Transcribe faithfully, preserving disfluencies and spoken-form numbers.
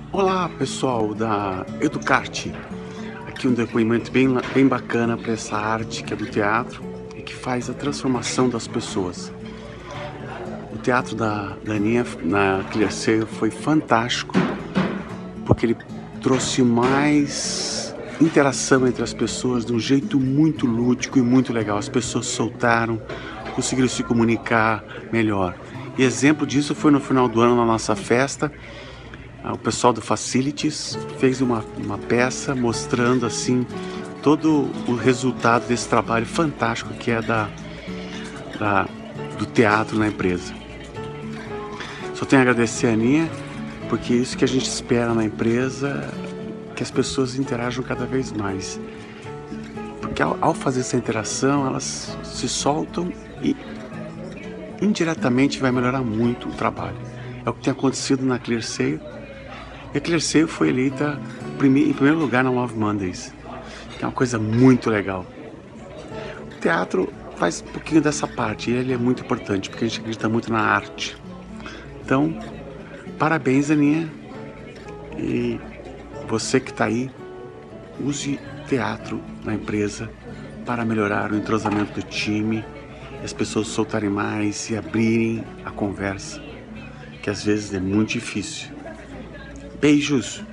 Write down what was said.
Olá pessoal da Educarte, aqui um depoimento bem, bem bacana para essa arte que é do teatro e que faz a transformação das pessoas. O teatro da Daninha na Clearseio foi fantástico porque ele trouxe mais interação entre as pessoas de um jeito muito lúdico e muito legal. As pessoas soltaram, conseguiram se comunicar melhor. E exemplo disso foi no final do ano na nossa festa. O pessoal do Facilities fez uma, uma peça mostrando assim todo o resultado desse trabalho fantástico que é da, da, do teatro na empresa. Só tenho a agradecer a Aninha, porque é isso que a gente espera na empresa, que as pessoas interajam cada vez mais. Porque ao, ao fazer essa interação, elas se soltam e indiretamente vai melhorar muito o trabalho. É o que tem acontecido na Clearseio. E a Clearseio foi eleita em primeiro lugar na Love Mondays, que é uma coisa muito legal. O teatro faz um pouquinho dessa parte, e ele é muito importante, porque a gente acredita muito na arte. Então, parabéns, Aninha, e você que está aí, use teatro na empresa para melhorar o entrosamento do time, as pessoas soltarem mais e abrirem a conversa, que às vezes é muito difícil. Beijos!